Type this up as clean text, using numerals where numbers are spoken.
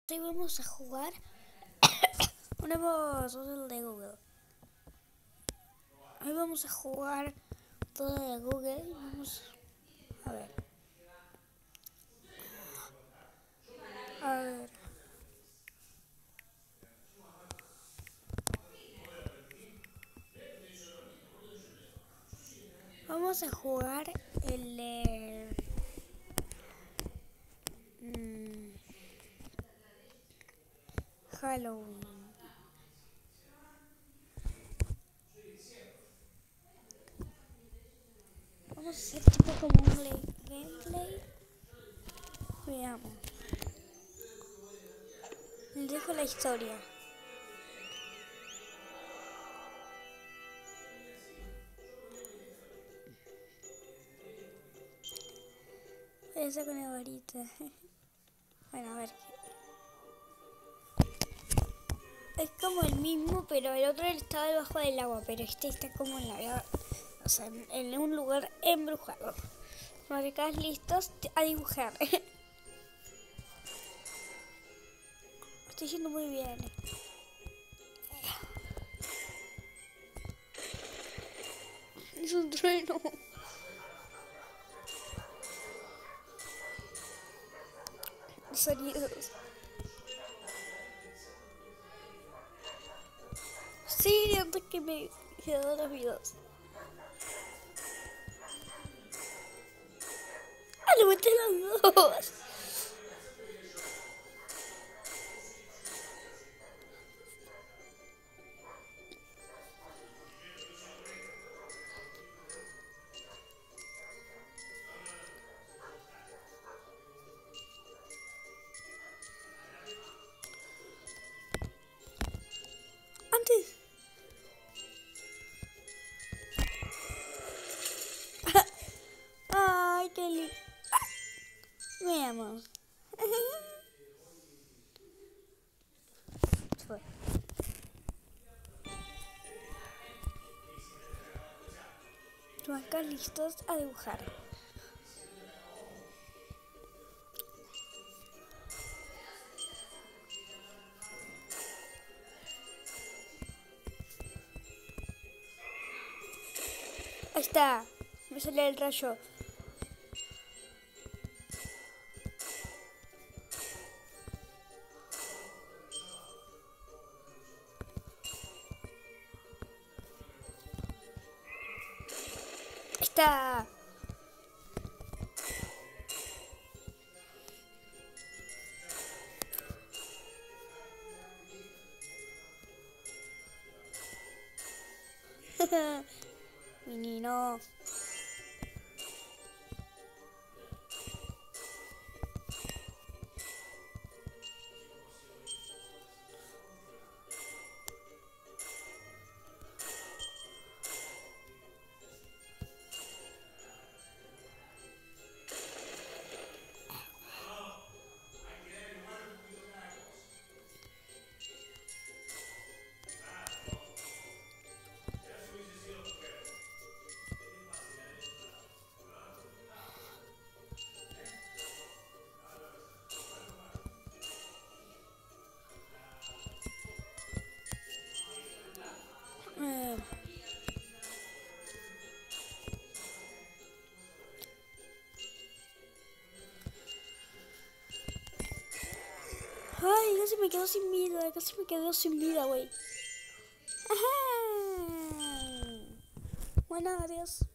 Hoy vamos a jugar un nuevo tutorial de Google. Hoy vamos a jugar todo de Google. Vamos a ver. A ver. Vamos a jugar el de Halloween. Vamos a hacer tipo como un gameplay. Veamos. Les dejo la historia. Esa con la varita. Bueno, a ver. Es como el mismo, pero el otro estaba debajo del agua, pero este está como en la, o sea, en un lugar embrujado. Marcas listos a dibujar. Estoy yendo muy bien. Es un trueno. Sonidos. Sí, antes que me quedaron los videos. ¡Ah, lo metí los dos! Antes. Ay, qué lindo. Veamos. Fue. Marcas listos a dibujar. Ahí está. Me sale el rayo. Ahí está. Menino. Ay, casi me quedo sin vida. Casi me quedo sin vida, güey. Ajá. Bueno, adiós.